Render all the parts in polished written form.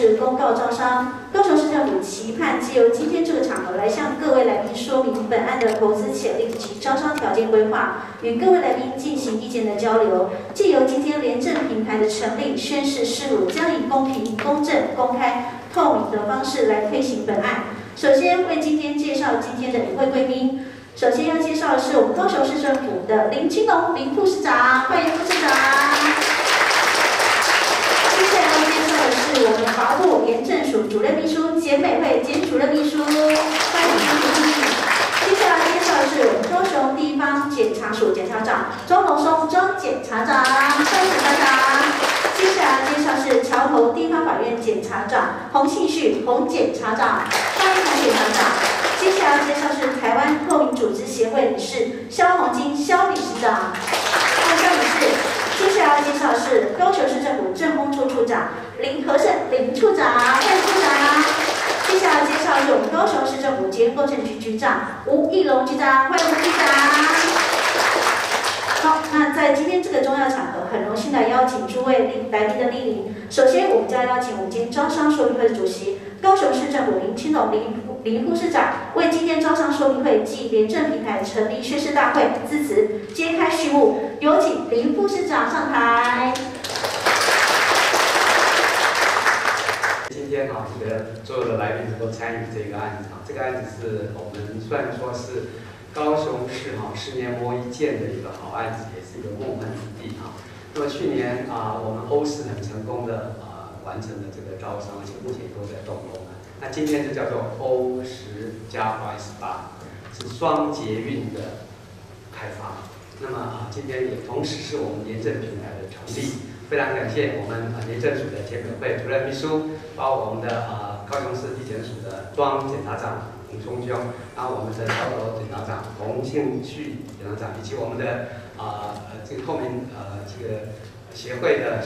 是公告招商。高雄市政府期盼借由今天这个场合来向各位来宾说明本案的投资潜力及招商条件规划，与各位来宾进行意见的交流。借由今天廉政平台的成立，宣示事务将以公平、公正、公开、透明的方式来推行本案。首先为今天介绍今天的一位贵宾。首先要介绍的是我们高雄市政府的林清龙林副市长，欢迎副市长。接下来要介绍的是我们法务部廉政署主任秘书简美惠简主任秘书，欢迎简主任。接下来介绍的是我们高雄地方检察署检察长庄龙松庄检察长，欢迎检察长。接下来介绍是桥头地方法院检察长洪信旭洪检察长，欢迎洪检察长。接下来介绍是台湾透明组织协会理事萧宏金萧理事长，欢迎萧理事。接下来介绍是高雄市政府政风处处长林和胜林处长，欢迎处长。接下来介绍是我们高雄市政府捷运工程局局长吴义龙局长，欢迎吴局长。好，那在今天这个重要场合，很荣幸的邀请诸位来宾的莅临。首先，我们将邀请我们今天招商说明会的主席高雄市政府林清龙林副市长为今天招商说明会暨廉政平台成立宣誓大会致辞，揭开序幕。有请林副市长上台。 今天这个所有的来宾能够参与这个案子这个案子是我们虽然说是高雄市10年磨一剑的一个好案子，也是一个梦幻之地那么去年我们欧式很成功的完成了这个招商，而且目前都在动工那今天就叫做欧10加 Y18， 是双捷运的开发。那么今天也同时是我们廉政平台的成立，非常感谢我们廉政署的简美惠主任秘书，包括我们的高雄市地检署的庄检察长洪聪兄，然后我们的桥头检察长洪庆旭检察长，以及我们的这个透明这个协会的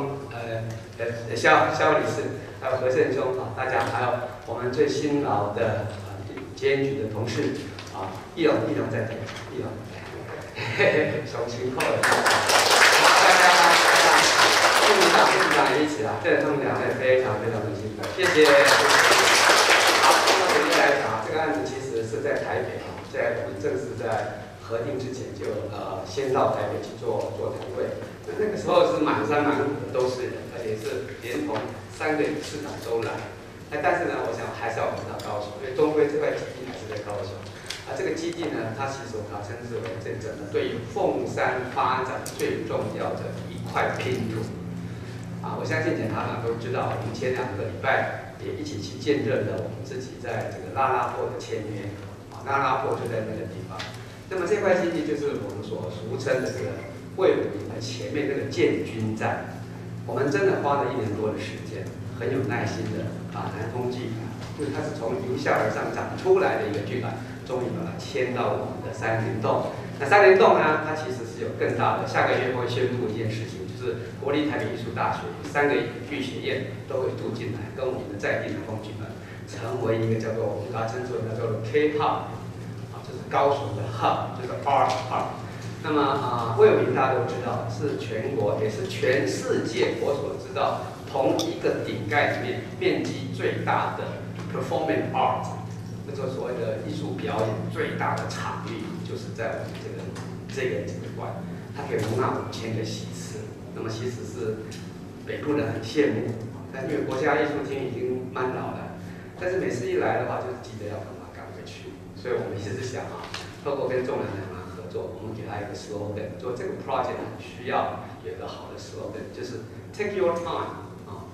萧理事，还有何胜兄大家还有我们最辛劳的监局的同事义龙在这里，义龙，手勤扣了，大家副市长也一起这他们两位非常的辛苦，谢谢。好，那么总结来讲这个案子其实是在台北在我们正式在核定之前就先到台北去做台会。那个时候是满山满谷的都是人，而且是连同3个市长都来。但是呢，我想还是要回到高雄，因为终归这块基地还是在高雄。这个基地呢，它其实我称之为这整个对于凤山发展最重要的一块拼图。我相信检察长都知道，我们前2个礼拜也一起去见证了我们自己在这个拉拉破的签约。拉拉破就在那个地方。那么这块基地就是我们所俗称的这个卫武营的前面那个建军站。我们真的花了1年多的时间，很有耐心的把南通巨板，就是它是从由下而上长出来的一个巨板，终于把它迁到我们的3联洞。那3联洞呢，它其实是有更大的，下个月会宣布一件事情，就是国立台北艺术大学3个影剧学院都会入进来，跟我们的在地南通剧本成为一个叫做我们把它称之为叫做 K Hub， 就是高雄的 Hub， 就是 Art Hub。那么卫武营大家都知道，是全国也是全世界我所知道同一个顶盖里面面积最大的 Performing Art， 那就所谓的艺术表演最大的场域，就是在我们这个馆，它可以容纳5000个席次。那么其实是北部人很羡慕，但因为国家艺术厅已经蛮老了，但是每次一来的话，就是急着要赶回去，所以我们一直想透过跟众人合作，我们给他一个 slogan， 做这个 project 需要有一个好的 slogan， 就是 Take your time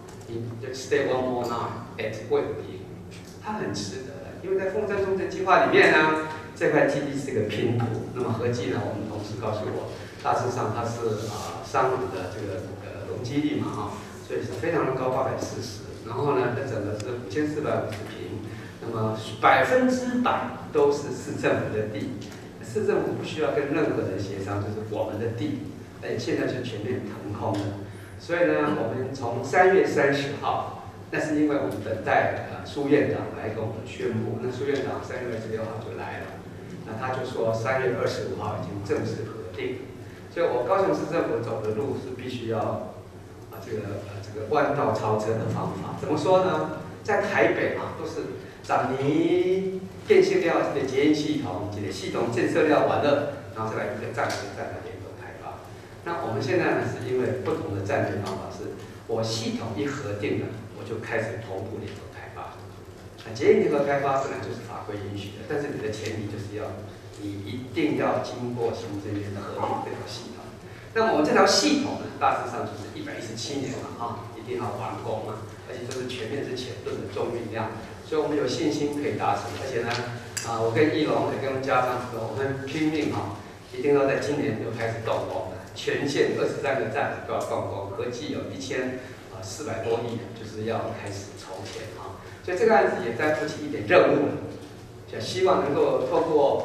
stay one more night at 卫武营，它很值得的，因为在凤山中正计划里面呢，这块基地是一个拼图。那么合计呢，我们同事告诉我，大致上它是3亩的这个容积率嘛所以是非常的高，840。然后呢，它整个是5450平，那么100%都是市政府的地。市政府不需要跟任何人协商，就是我们的地，而且现在是全面腾空的。所以呢，我们从3月30号，那是因为我们等待苏院长来跟我们宣布。那苏院长3月26号就来了，那他就说3月25号已经正式核定。所以我高雄市政府走的路是必须要这个弯道超车的方法。怎么说呢？在台北都是咱们电信料的捷运系统，这个系统建设了完了，然后再来一个站的联合开发。那我们现在呢，是因为不同的战略方法，是我系统一核定了，我就开始同步联合开发。捷运联合开发本来就是法规允许的，但是你的前提就是你一定要经过行政院的核定这条系统。那么我们这条系统呢，大致上就是117年了一定要完工而且这是全面之前论的重运量，所以我们有信心可以达成。而且呢，我跟义龙也跟家长说，我们拼命一定要在今年就开始动工了，全线23个站都要动工，合计有1400多亿，就是要开始筹钱所以这个案子也在负起一点任务了，就希望能够透过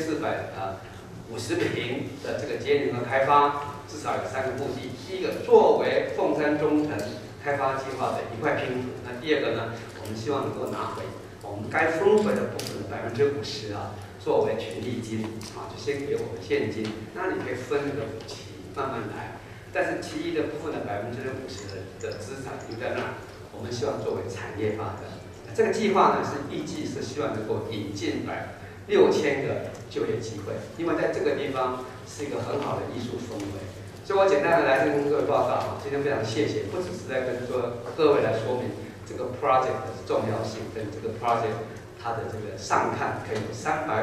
5450坪的这个捷运联合开发，至少有3个目的。第一个，作为凤山中城开发计划的一块拼图。那第二个呢，我们希望能够拿回我们该分回的部分的50%作为权利金就先给我们现金，那你可以分那个5期慢慢来。但是其余的部分的50%的资产留在那儿，我们希望作为产业发展。这个计划呢是预计是希望能够引进6000个就业机会，因为在这个地方是一个很好的艺术氛围。所以我简单的来跟各位报告今天非常谢谢，不只是在跟各位来说明这个 project 的重要性，跟这个 project 它的这个上看可以有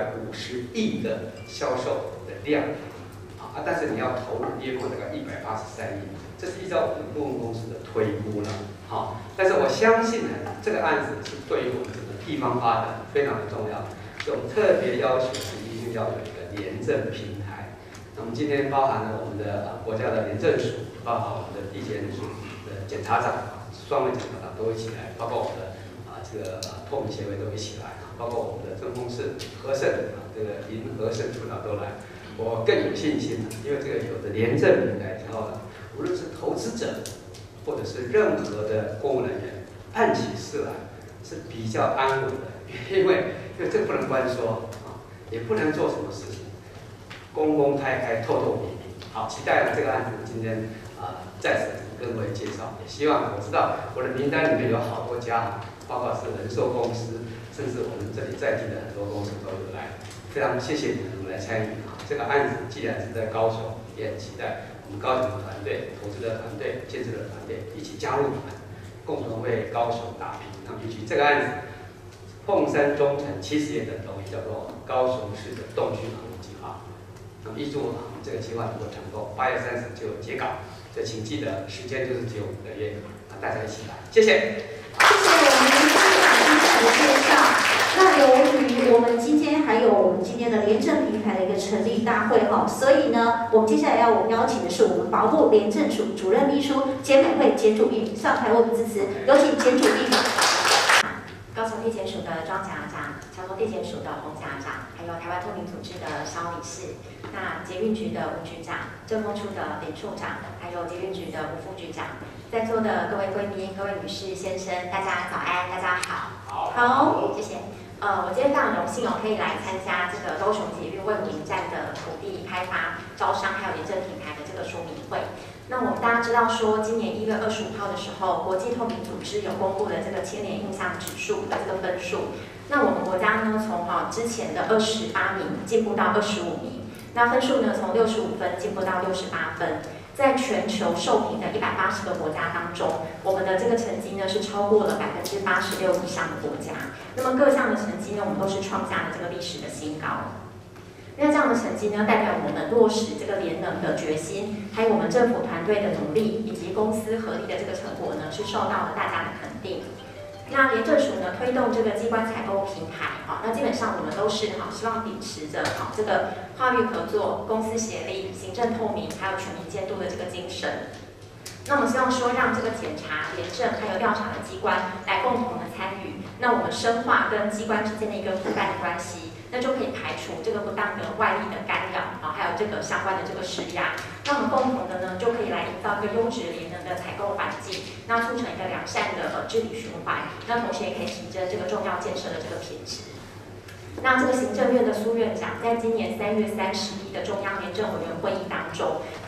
350亿的销售的量但是你要投入约莫大概183亿，这是依照我们顾问公司的推估了但是我相信呢，这个案子是对于我们整个地方发展非常的重要，所以我们特别要求是一定要有一个廉政平台。那么今天包含了我们的国家的廉政署，包含我们的地检署的检察长、双位检察长都一起来，包括我们的这个透明协会都一起来，包括我们的政风室、和审这个林和审处长都来。我更有信心因为这个有的廉政平台之后呢，无论是投资者或者是任何的公务人员办起事来是比较安稳的，因为这个不能关说也不能做什么事情，公公开开、透透明明。好，期待这个案子今天在此跟各位介绍，也希望我知道我的名单里面有好多家，包括是人寿公司，甚至我们这里在地的很多公司都有来，非常谢谢你们来参与这个案子既然是在高雄，也很期待我们高雄的团队、投资的团队、建设的团队一起加入你们，共同为高雄打拼。那么，预计这个案子，凤山中城其实也等同于叫做高雄市的动区航路计划。那么，预祝我们这个计划能够成功，8月30就截稿。这请记得时间就是只有5个月，大家一起来，谢谢。 谢谢我们市长的介绍。那由于我们今天还有我们今天的廉政平台的一个成立大会所以呢，我们接下来我们邀请的是我们法务部廉政署主任秘书简美惠简主秘上台为我们致辞，有请简主秘。 高雄地检署的庄家长、桥头地检署的洪家长，还有台湾透明组织的肖理事，那捷运局的吴局长、政风处的林处长，还有捷运局的吴副局长，在座的各位贵宾、各位女士、先生，大家早安，大家好。好，谢谢。我今天非常荣幸可以来参加这个高雄捷运卫武营站的土地开发、招商还有廉政平台的这个说明会。那我们大家知道说，今年1月25号的时候，国际透明组织有公布了这个千年印象指数的这个分数。那我们国家呢，从之前的28名进步到25名，那分数呢从65分进步到68分。在全球受评的180个国家当中，我们的这个成绩呢是超过了86%以上的国家。那么各项的成绩呢，我们都是创下了这个历史的新高。那这样的成绩呢，代表我们落实这个联能的决心，还有我们政府团队的努力，以及公司合力的这个成果呢，是受到了大家的肯定。那廉政署呢推动这个机关采购平台，那基本上我们都是希望秉持着这个跨域合作、公司协力、行政透明，还有全民监督的这个精神。那我们希望说，让这个检察、廉政还有调查的机关来共同的参与，那我们深化跟机关之间的一个伙伴的关系。那就可以排除这个不当的外力的干扰还有这个相关的这个施压。那我们共同的呢，就可以来营造一个优质廉能的采购环境，那促成一个良善的治理循环。那同时也可以提升这个重要建设的这个品质。那这个行政院的苏院长在今年3月31日的中央廉政委员会议当中，他特别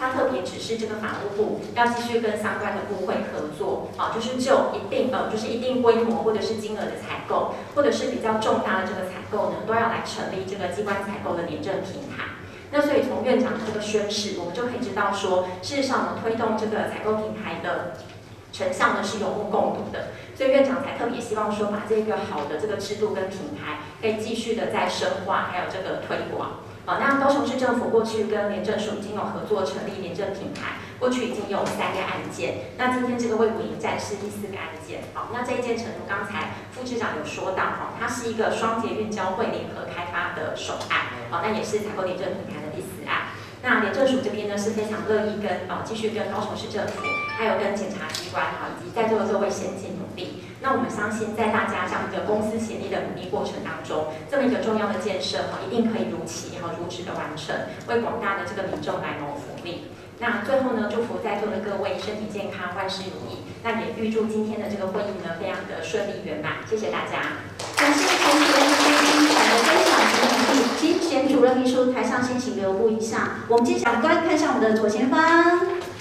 指示这个法务部要继续跟相关的部会合作，就是就一定规模或者是金额的采购，或者是比较重大的这个采购呢，都要来成立这个机关采购的廉政平台。那所以从院长的这个宣示，我们就可以知道说，事实上我们推动这个采购平台的成效呢是有目共睹的。所以院长才特别希望说，把这个好的这个制度跟平台，可以继续的再深化，还有这个推广。那高雄市政府过去跟廉政署已经有合作成立廉政平台，过去已经有3个案件，那今天这个卫武营站是第4个案件。那这一件程度刚才副市长有说到，它是一个双捷运交汇联合开发的首案，那也是采购廉政平台的第4案。那廉政署这边呢是非常乐意继续跟高雄市政府，还有跟检察机关以及在座的各位先进努力。那我们相信，在大家这样一个公私协力的努力过程当中，这么一个重要的建设一定可以如期如职的完成，为广大的这个民众来谋福利。那最后呢，祝福在座的各位身体健康，万事如意。那也预祝今天的这个会议呢，非常的顺利圆满。谢谢大家。 感谢同学们精彩的分享及努力。请选主任秘书台上先请留步一下。我们接下来看向我们的左前方。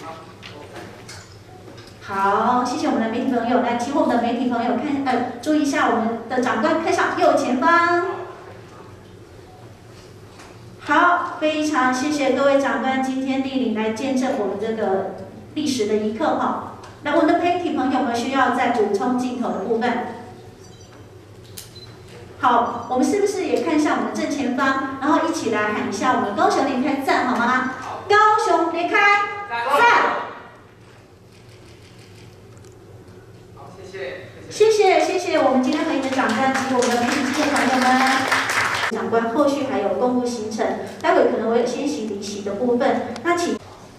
好，谢谢我们的媒体朋友。来，请我们的媒体朋友注意一下我们的长官看向右前方。好，非常谢谢各位长官今天莅临来见证我们这个历史的一刻那我们的媒体朋友们需要再补充镜头的部分。好，我们是不是也看向我们的正前方，然后一起来喊一下我们高雄联开赞好吗？高雄联开赞。 好，谢谢。 谢谢我们今天合影的长官及我们的媒体记者朋友们。长官后续还有公务行程，待会可能会有先行离席的部分，那请。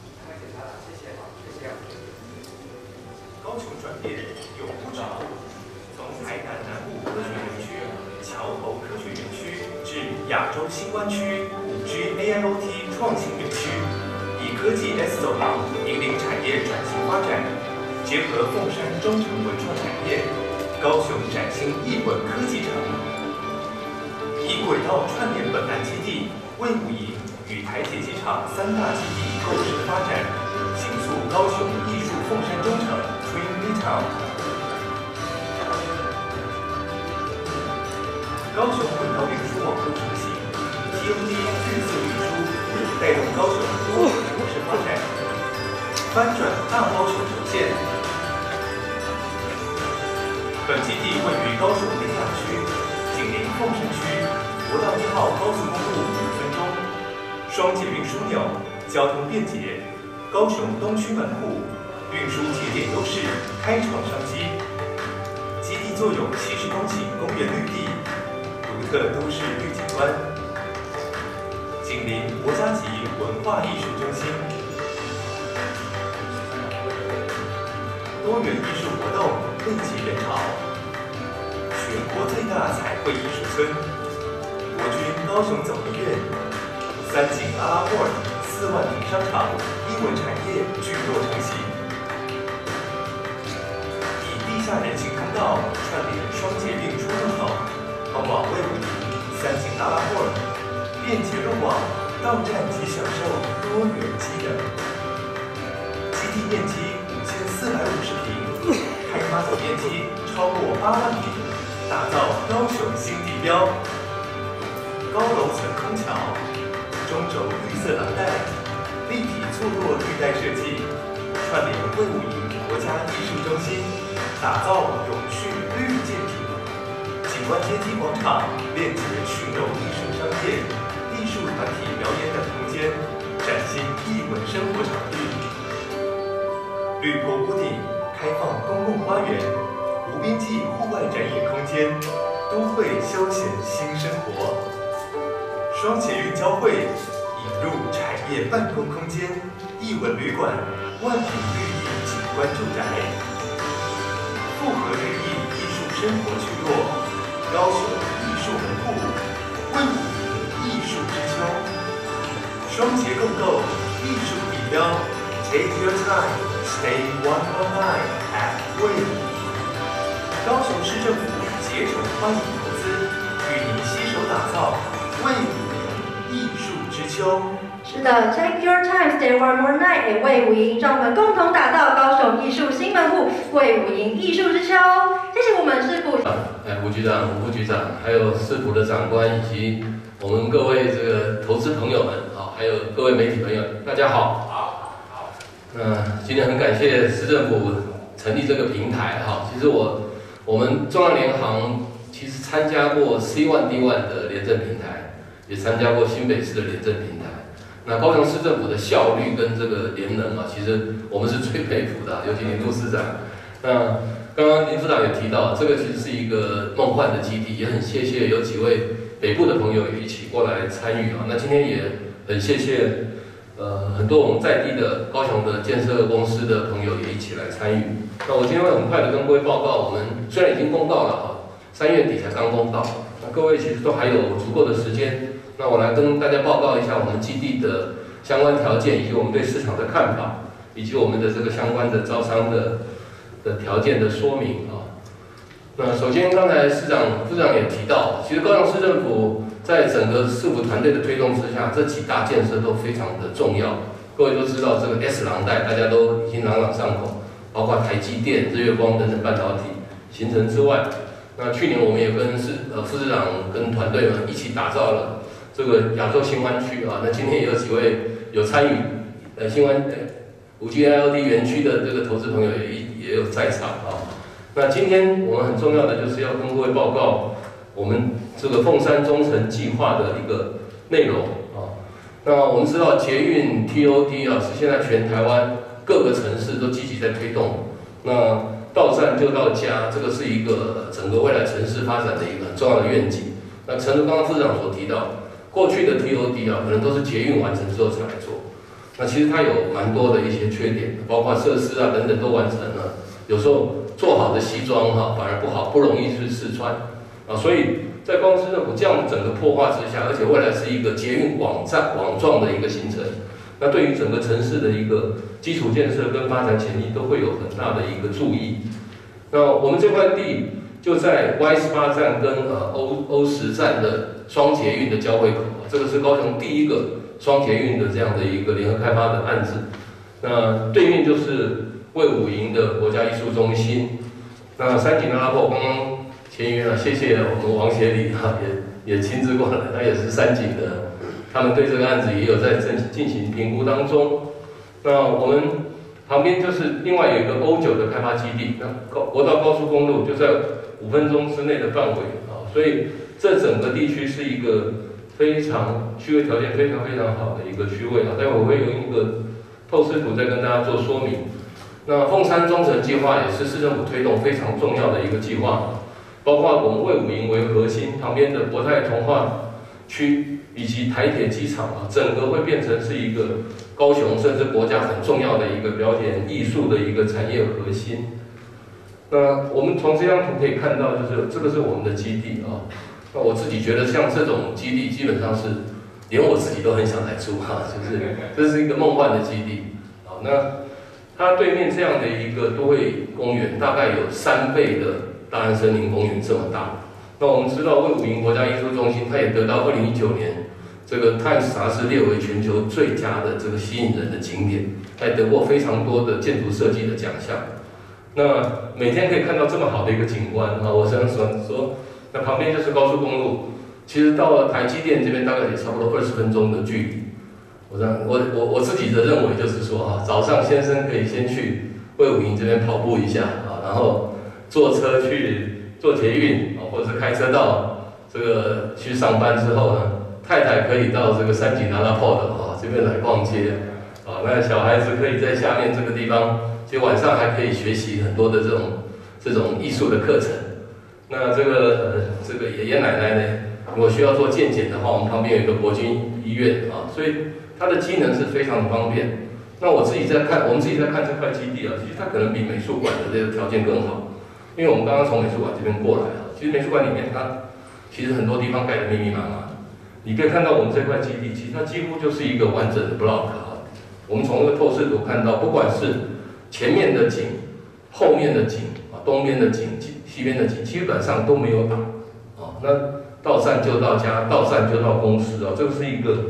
高雄转变永不止步，从台南南部科学园区、桥头科学园区至亚洲新湾区5G AIoT 创新园区，以科技 S 走廊引领产业转型发展，结合凤山中诚文创产业，高雄崭新艺文科技城。以轨道串联本岸基地、卫武营与台铁机场3大基地共识发展，形塑高雄艺术凤山中城 Twin Midtown。高雄轨道运输网络成型 ，TOD 绿色运输带动高雄多元模式发展，翻转大高雄轴线。本基地位于高雄林雅区，紧邻凤山区。国道1号高速公路5分钟，双捷运枢纽，交通便捷。高雄东区门户，运输节点优势，开创商机。基地坐拥70公顷公园绿地，独特都市绿景观，紧邻国家级文化艺术中心，多元艺术活动汇集人潮，全国最大彩绘艺术村。国军高雄总医院、3井拉拉沃尔、4万平商场，艺文产业聚落成型。以地下人行通道串联双捷运出入口，通往卫武营、3井拉拉沃尔，便捷入网，到站即享受多元机能。基地面积5450平，开发总面积超过8万平，打造高雄新地标。高楼层空桥，中轴绿色廊带，立体错落绿带设计，串联卫武营国家艺术中心，打造永续绿建筑。景观阶梯广场链接群众艺术商业、艺术团体表演等空间，崭新艺文生活场域。绿坡屋顶开放公共花园，无边际户外展演空间，都会休闲新生活。双捷运交汇，引入产业办公空间、艺文旅馆、万品绿意景观住宅，复合绿意艺术生活聚落，高雄艺术门户，卫武营艺术之秋，双捷共构艺术地标 ，Take your time, stay 119 at 卫武营。高雄市政府竭诚欢迎投资，与您携手打造卫武营艺术之秋。 是的 ，Take your time, stay one more night， 魏武营，让我们共同打造高雄艺术新门户，魏武营艺术之秋。谢谢我们市府吴局长、吴副局长，还有市府的长官，以及我们各位这个投资朋友们啊，还有各位媒体朋友，大家好。今天很感谢市政府成立这个平台哈。其实我们中央联航其实参加过 C1D1 的廉政平台，也参加过新北市的廉政平台。那高雄市政府的效率跟这个联能啊，其实我们是最佩服的，尤其林副市长。那刚刚林副长也提到，这个其实是一个梦幻的基地，也很谢谢有几位北部的朋友也一起过来参与啊。那今天也很谢谢很多我们在地的高雄的建设公司的朋友也一起来参与。那我今天会很快的跟各位报告，我们虽然已经公告了啊，3月底才刚公告，那各位其实都还有足够的时间。那我来跟大家报告一下我们基地的相关条件，以及我们对市场的看法，以及我们的这个相关的招商的条件的说明啊。那首先，刚才副市长也提到，其实高雄市政府在整个市府团队的推动之下，这几大建设都非常的重要。各位都知道，这个 S 廊带大家都已经朗朗上口，包括台积电、日月光等等半导体形成之外，那去年我们也跟副市长跟团队们一起打造了这个亚洲新湾区啊。那今天也有几位有参与新湾5G IoT 园区的这个投资朋友也有在场啊。那今天我们很重要的就是要跟各位报告我们这个凤山中城计划的一个内容啊。那我们知道捷运 TOD 啊是现在全台湾各个城市都积极在推动。那到站就到家，这个是一个整个未来城市发展的一个很重要的愿景。那诚如刚刚副市长所提到，过去的 TOD 啊可能都是捷运完成之后才来做。那其实它有蛮多的一些缺点，包括设施啊等等都完成了，有时候做好的西装哈反而不好，不容易去试穿啊。所以在高雄市政府这样的整个破化之下，而且未来是一个捷运网状的一个形成，那对于整个城市的一个基础建设跟发展潜力都会有很大的一个注意。那我们这块地就在 Y18 站跟O10站的双捷运的交汇口，这个是高雄第一个双捷运的这样的一个联合开发的案子。那对面就是魏武营的国家艺术中心。那三井阿婆刚刚签约了，谢谢我们王协理也亲自过来，他也是三井的，他们对这个案子也有在进行评估当中。那我们旁边就是另外有一个O9的开发基地，那国道高速公路就在5分钟之内的范围啊，所以这整个地区是一个非常区位条件非常好的一个区位啊。待会我会用一个透视图再跟大家做说明。那凤山中城计划也是市政府推动非常重要的一个计划，包括我们魏武营为核心，旁边的国泰童话区以及台铁机场啊，整个会变成是一个高雄甚至国家很重要的一个表演艺术的一个产业核心。那我们从这张图可以看到，就是这个是我们的基地啊。那我自己觉得像这种基地，基本上是连我自己都很想来住哈，就是这是一个梦幻的基地。好，那它对面这样的一个都会公园，大概有3倍的大安森林公园这么大。那我们知道魏武营国家艺术中心，它也得到2019年这个 Times 杂志列为全球最佳的这个吸引人的景点，还得过非常多的建筑设计的奖项。那每天可以看到这么好的一个景观啊，我想说，那旁边就是高速公路，其实到了台积电这边大概也差不多20分钟的距离。我自己的认为就是说啊，早上先生可以先去魏武营这边跑步一下啊，然后坐车去坐捷运啊，或者是开车到这个去上班之后呢，太太可以到这个三井拉拉泡的啊这边来逛街啊，那小孩子可以在下面这个地方，其实晚上还可以学习很多的这种艺术的课程。那这个爷爷奶奶呢，如果需要做健检的话，我们旁边有一个国军医院啊，所以它的机能是非常的方便。那我们自己在看这块基地啊，其实它可能比美术馆的这个条件更好，因为我们刚刚从美术馆这边过来啊，其实美术馆里面它其实很多地方盖得密密麻麻，你可以看到我们这块基地，其实它几乎就是一个完整的 block 啊。我们从这个透视图看到，不管是前面的景、后面的景啊、东边的景、西边的景，基本上都没有挡啊。那到站就到家，到站就到公司啊，这个是一个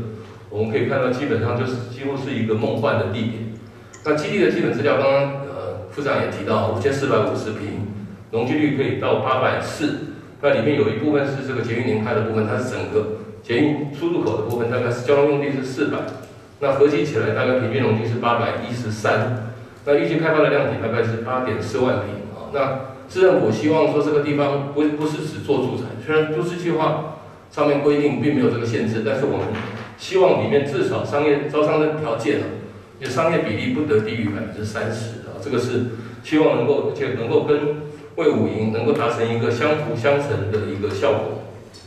我们可以看到基本上就是几乎是一个梦幻的地点。那基地的基本资料，刚刚副长也提到5450平，容积率可以到840，那里面有一部分是这个捷运联开的部分，它是整个捷运出入口的部分，大概是交通用地是400，那合计起来大概平均容积是813，那预计开发的量体大概是8.4万平啊。那市政府希望说这个地方不是只做住宅，虽然都市计划上面规定并没有这个限制，但是我们希望里面至少商业招商的条件就商业比例不得低于30%啊，这个是希望能够，而且能够跟卫武营能够达成一个相辅相成的一个效果。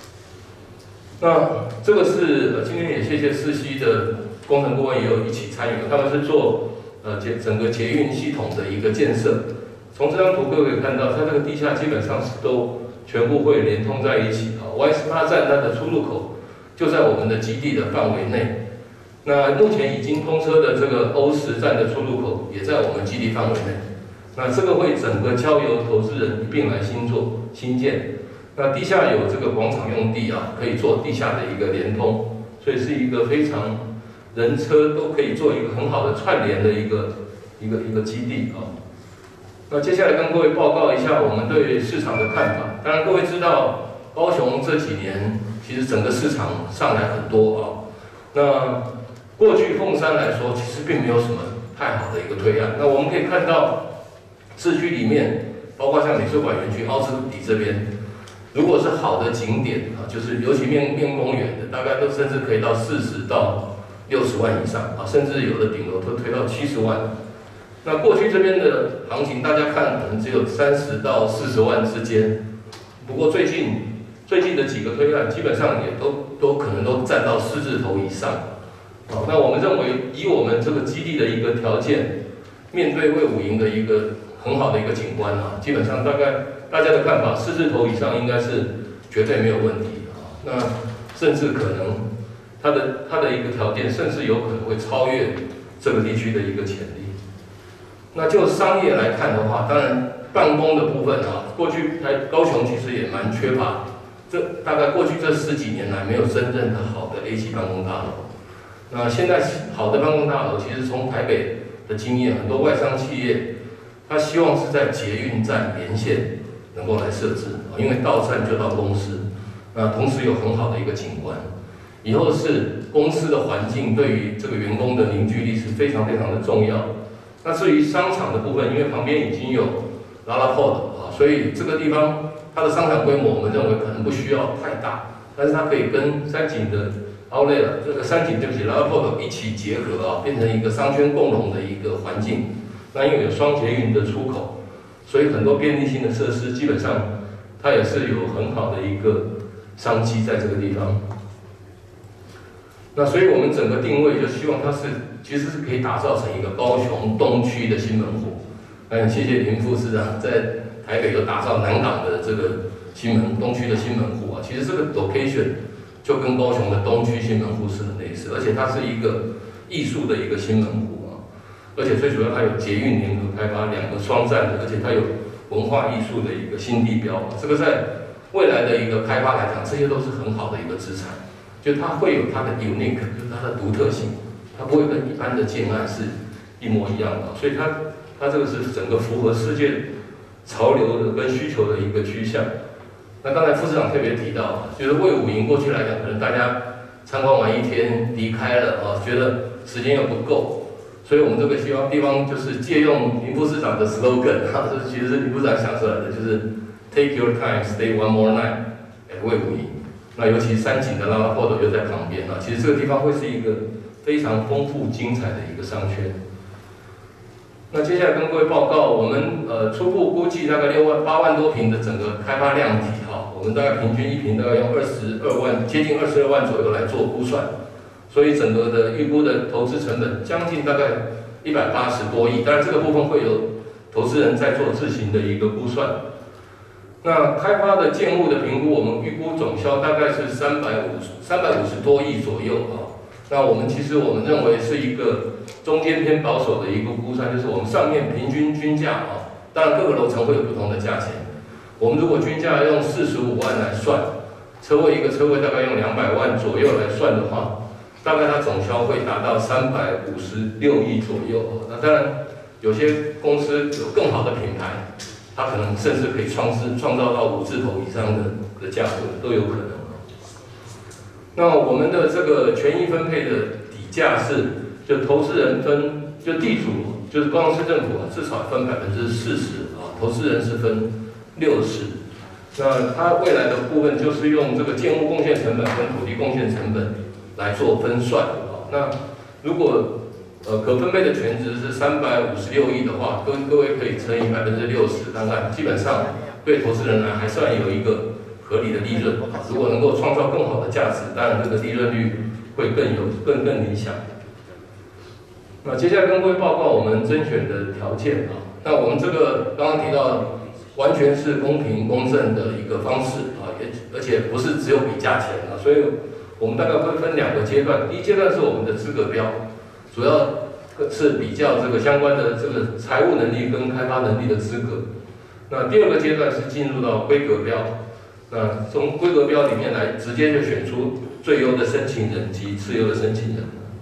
那这个是今天也谢谢世熙的工程顾问也有一起参与，他们是做整个捷运系统的一个建设。从这张图各位可以看到，它这个地下基本上是都全部会连通在一起啊。Y18站它的出入口就在我们的基地的范围内。那目前已经通车的这个O10站的出入口也在我们基地范围内。那这个会整个交由投资人一并来新建。那地下有这个广场用地啊，可以做地下的一个连通，所以是一个非常人车都可以做一个很好的串联的一个基地啊。那接下来跟各位报告一下我们对市场的看法。当然各位知道，高雄这几年其实整个市场上来很多啊。那过去凤山来说，其实并没有什么太好的一个推案。那我们可以看到，市区里面，包括像美术馆园区、奥斯底这边，如果是好的景点啊，就是尤其面公园的，大概都甚至可以到40到60万以上啊，甚至有的顶楼都推到70万。那过去这边的行情，大家看可能只有30到40万之间。不过最近的几个推案，基本上也都可能都占到4字头以上。好，那我们认为以我们这个基地的一个条件，面对卫武营的一个很好的一个景观啊，基本上大概大家的看法4字头以上应该是绝对没有问题啊。那甚至可能它的一个条件，甚至有可能会超越这个地区的一个潜力。那就商业来看的话，当然办公的部分啊，过去高雄其实也蛮缺乏，大概过去这10几年来没有真正的好的 A 级办公大楼。那现在好的办公大楼，其实从台北的经验，很多外商企业，他希望是在捷运站沿线能够来设置，因为到站就到公司，那同时有很好的一个景观。以后是公司的环境对于这个员工的凝聚力是非常非常的重要。那至于商场的部分，因为旁边已经有LaLaport啊，所以这个地方它的商场规模，我们认为可能不需要太大，但是它可以跟山景的Outlet这个山景对不起LaLaport一起结合啊，变成一个商圈共融的一个环境。那因为有双捷运的出口，所以很多便利性的设施基本上它也是有很好的一个商机在这个地方。那所以我们整个定位就希望它其实是可以打造成一个高雄东区的新门户。谢谢林副市长在台北有打造南港的这个东区的新门户啊，其实这个 location 就跟高雄的东区新门户是很类似，而且它是一个艺术的一个新门户啊，而且最主要它有捷运联合开发2个双站的，而且它有文化艺术的一个新地标，这个在未来的一个开发来讲，这些都是很好的一个资产。就它会有它的 unique， 就是它的独特性，它不会跟一般的建案是一模一样的，所以它这个是整个符合世界潮流的跟需求的一个趋向。那刚才副市长特别提到，就是卫武营过去来讲，可能大家参观完1天离开了啊，觉得时间又不够，所以我们这个希望地方就是借用林副市长的 slogan 啊，这其实是林副市长想出来的，就是 Take your time, stay one more night at 卫武营。那尤其山景的LaLaport又在旁边啊，其实这个地方会是一个非常丰富精彩的一个商圈。那接下来跟各位报告，我们初步估计大概8万多平的整个开发量体哈，我们大概平均1平大概用22万，接近22万左右来做估算，所以整个的预估的投资成本将近大概180多亿，当然这个部分会有投资人在做自行的一个估算。那开发的建物的评估，我们预估总销大概是350多亿左右啊。那其实我们认为是一个中间偏保守的一个估算，就是我们上面平均均价啊，当然各个楼层会有不同的价钱。我们如果均价用45万来算，一个车位大概用200万左右来算的话， 大概它总销会达到356亿左右。那当然，有些公司有更好的品牌，它可能甚至可以创造到5字头以上的价格都有可能。那我们的这个权益分配的底价是，就投资人分，就地主，就是高雄市政府至少分40%啊，投资人是分60%。那它未来的部分就是用这个建物贡献成本跟土地贡献成本来做分算啊。那如果可分配的权值是356亿的话，各位可以乘以60%，看看基本上对投资人来还算有一个合理的利润。如果能够创造更好的价值，当然这个利润率会更理想。那接下来跟各位报告我们甄选的条件啊。那我们这个刚刚提到，完全是公平公正的一个方式啊，而且不是只有比价钱啊，所以我们大概会分2个阶段。第一阶段是我们的资格标，主要是比较这个相关的这个财务能力跟开发能力的资格。那第2个阶段是进入到规格标，那从规格标里面来直接就选出最优的申请人及次优的申请人。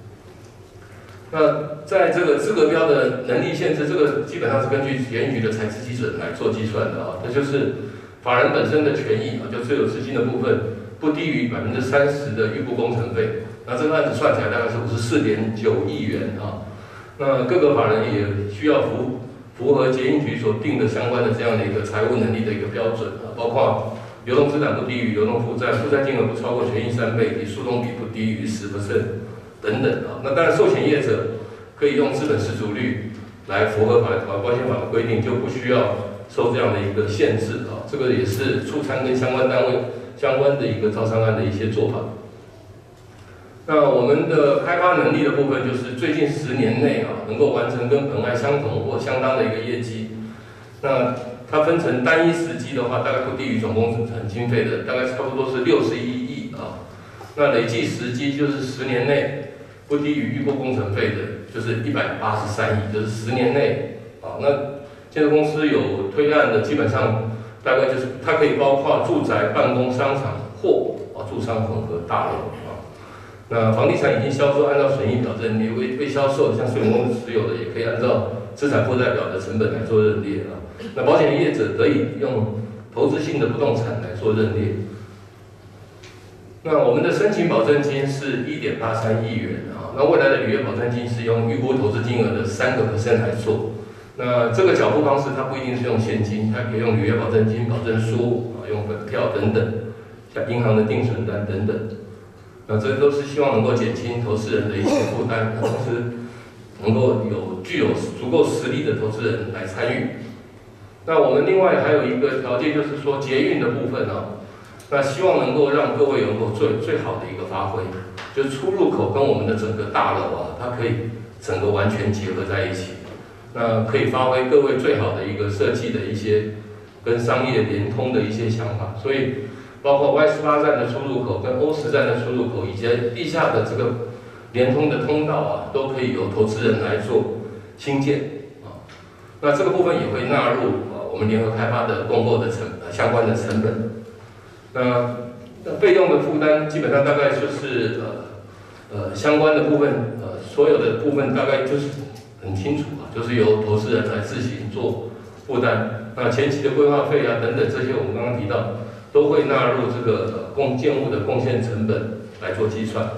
那在这个资格标的能力限制，这个基本上是根据检举的财资基准来做计算的啊。这就是法人本身的权益啊，就持有资金的部分不低于30%的预估工程费。那这个案子算起来大概是54.9亿元啊。那各个法人也需要符合捷运局所定的相关的这样的一个财务能力的一个标准啊，包括流动资产不低于流动负债，负债金额不超过权益3倍，以及诉讼比不低于10%。等等啊，那当然，寿险业者可以用资本适足率来符合保险法的规定，就不需要受这样的一个限制啊。这个也是促参跟相关单位相关的一个招商案的一些做法。那我们的开发能力的部分，就是最近10年内啊，能够完成跟本案相同或相当的一个业绩。那它分成单一时机的话，大概不低于总工程经费的，大概差不多是61亿啊。那累计时机就是10年内不低于预估工程费的，就是183亿，就是10年内啊。那建设公司有推案的，基本上大概就是它可以包括住宅、办公、商场或住商混合大楼啊。那房地产已经销售，按照损益表认列；未销售，像水源公司持有的，也可以按照资产负债表的成本来做认列啊。那保险业者得以用投资性的不动产来做认列。那我们的申请保证金是1.83亿元啊，那未来的履约保证金是用预估投资金额的3% 来做。那这个缴付方式它不一定是用现金，它可以用履约保证金、保证书啊、用本票等等，像银行的定存单等等。那这都是希望能够减轻投资人的一些负担，同时能够具有足够实力的投资人来参与。那我们另外还有一个条件，就是说捷运的部分啊。那希望能够让各位能够最好的一个发挥，就是出入口跟我们的整个大楼啊，它可以整个完全结合在一起，那可以发挥各位最好的一个设计的一些跟商业联通的一些想法。所以包括 Y18 站的出入口跟O10站的出入口，以及地下的这个联通的通道啊，都可以由投资人来做兴建啊。那这个部分也会纳入我们联合开发的共购的相关的成本。那费用的负担基本上大概就是相关的部分所有的部分大概就是很清楚啊，就是由投资人来自行做负担。那前期的规划费啊等等这些我们刚刚提到都会纳入这个建物的贡献成本来做计算。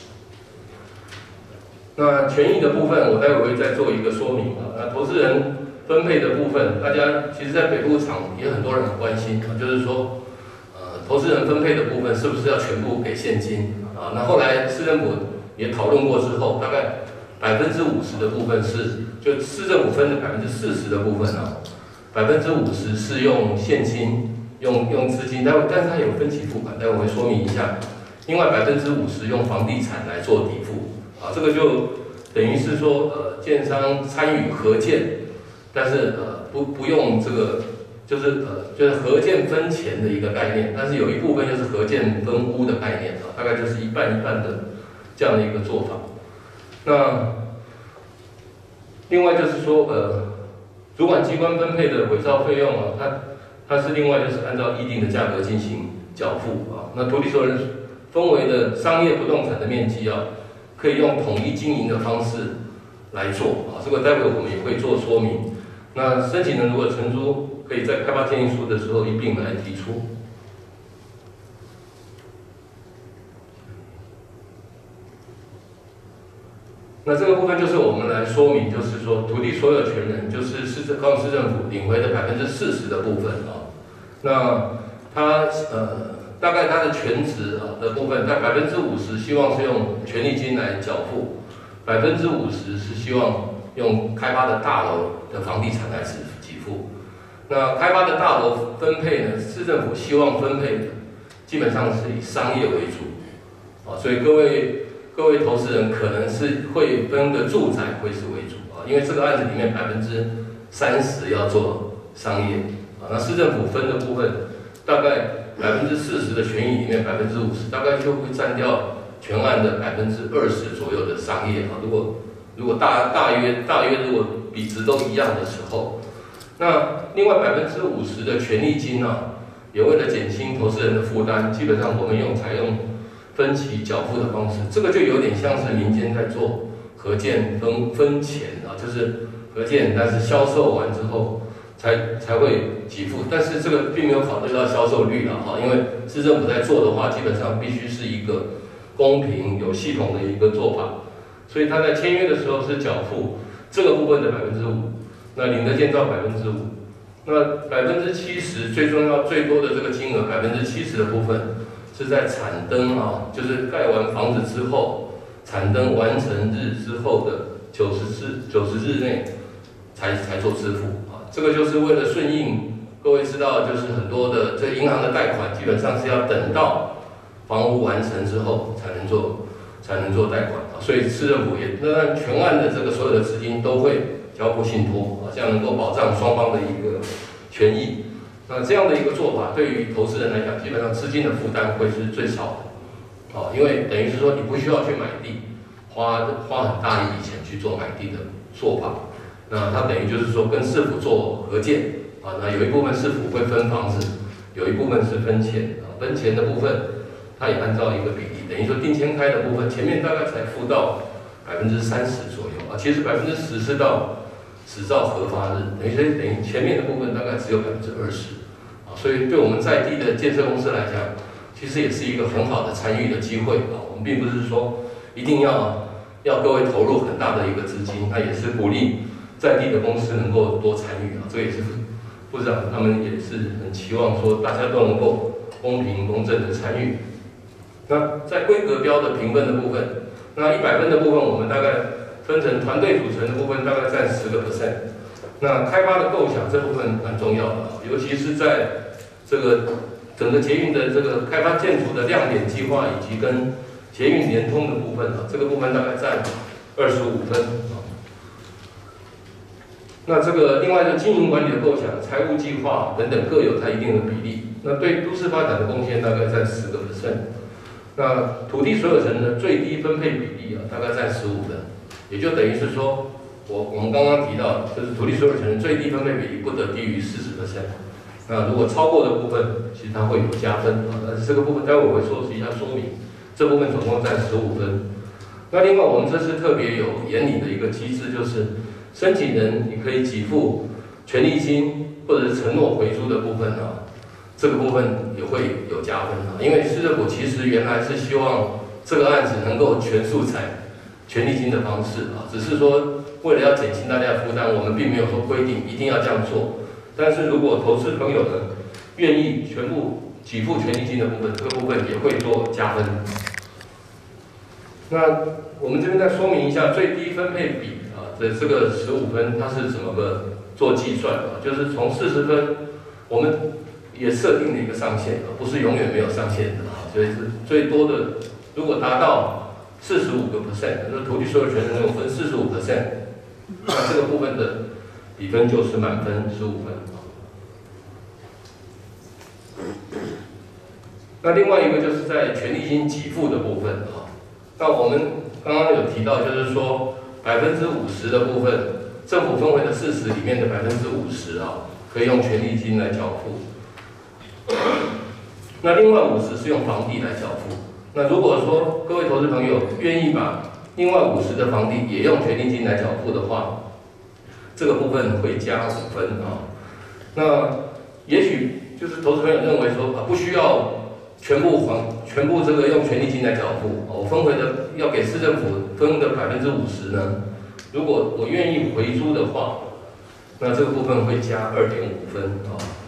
那权益的部分我待会会再做一个说明啊。那投资人分配的部分，大家其实在北部场也很多人很关心啊，就是说。投资人分配的部分是不是要全部给现金啊？那后来市政府也讨论过之后，大概50%的部分是就市政府分的40%的部分啊，50%是用现金用资金，但是它有分期付款，待会我会说明一下。另外50%用房地产来做抵付啊，这个就等于是说建商参与合建，但是不用这个。就是合建分钱的一个概念，但是有一部分就是合建分屋的概念啊，大概就是一半一半的这样的一个做法。那另外就是说主管机关分配的伪造费用啊，它是另外就是按照议定的价格进行缴付啊。那土地所有人分为的商业不动产的面积啊， 可以用统一经营的方式来做啊，这个待会我们也会做说明。那申请人如果承租，可以在开发建议书的时候一并来提出。那这个部分就是我们来说明，就是说土地所有权人就是高雄市政府领回的40%的部分啊。那他大概他的全值的部分，在50%希望是用权利金来缴付，50%是希望用开发的大楼的房地产来给付。那开发的大楼分配呢，市政府希望分配的基本上是以商业为主啊，所以各位投资人可能是会分个住宅会是为主啊，因为这个案子里面30%要做商业啊，那市政府分的部分大概40%的权益里面50%大概就会占掉全案的20%左右的商业啊。如果大约如果比值都一样的时候，那另外50%的权利金啊，也为了减轻投资人的负担，基本上我们采用分期缴付的方式，这个就有点像是民间在做合建分钱啊，就是合建，但是销售完之后才会给付，但是这个并没有考虑到销售率了哈，因为市政府在做的话，基本上必须是一个公平有系统的一个做法，所以他在签约的时候是缴付这个部分的5%，那领的建造5%，那70%最重要最多的这个金额70%的部分是在产灯啊，就是盖完房子之后，产灯完成日之后的90日内才做支付啊，这个就是为了顺应各位知道，就是很多的这银行的贷款基本上是要等到房屋完成之后才能做贷款啊，所以市政府也那全案的这个所有的资金都会交付信托啊，这样能够保障双方的一个权益。那这样的一个做法，对于投资人来讲，基本上资金的负担会是最少的，啊，因为等于是说你不需要去买地，花很大一笔钱去做买地的做法。那它等于就是说跟市府做合建，啊，那有一部分市府会分房子，有一部分是分钱，啊，分钱的部分它也按照一个比例，等于说定签开的部分前面大概才付到30%左右，啊，其实10%是到执照核发日，等于前面的部分大概只有20%，啊，所以对我们在地的建设公司来讲，其实也是一个很好的参与的机会啊。我们并不是说一定要各位投入很大的一个资金，那也是鼓励在地的公司能够多参与啊。这个也是部长他们也是很期望说大家都能够公平公正的参与。那在规格标的评分的部分，那100分的部分我们大概分成团队组成的部分大概占10%，那开发的构想这部分蛮重要的，尤其是在这个整个捷运的这个开发建筑的亮点计划以及跟捷运联通的部分啊，这个部分大概占25分啊。那这个另外的经营管理的构想、财务计划等等各有它一定的比例。那对都市发展的贡献大概占10%。那土地所有权的最低分配比例啊，大概占15%，也就等于是说，我们刚刚提到，就是土地所有权的最低分配比例不得低于40%。那如果超过的部分，其实它会有加分啊。但是这个部分待会我会说一下说明，这部分总共占15分。那另外我们这次特别有严拟的一个机制，就是申请人你可以给付权利金或者是承诺回租的部分啊。这个部分也会有加分啊，因为市政府其实原来是希望这个案子能够全数采权利金的方式啊，只是说为了要减轻大家的负担，我们并没有说规定一定要这样做。但是如果投资朋友们愿意全部给付权利金的部分，这个部分也会做加分。那我们这边再说明一下最低分配比啊的这个15分，它是怎么个做计算啊？就是从40分，我们也设定了一个上限，不是永远没有上限的啊，所以是最多的，如果达到45%，就是土地所有权人能够分45%，那这个部分的比分就是满分15分。那另外一个就是在权利金给付的部分啊，那我们刚刚有提到，就是说50%的部分，政府分回的40%里面的50%啊，可以用权利金来缴付。那另外50%是用房地来缴付。那如果说各位投资朋友愿意把另外50的房地也用权利金来缴付的话，这个部分会加5分啊。那也许就是投资朋友认为说不需要全部这个用权利金来缴付，我分回的要给市政府分的50%呢，如果我愿意回租的话，那这个部分会加2.5分啊。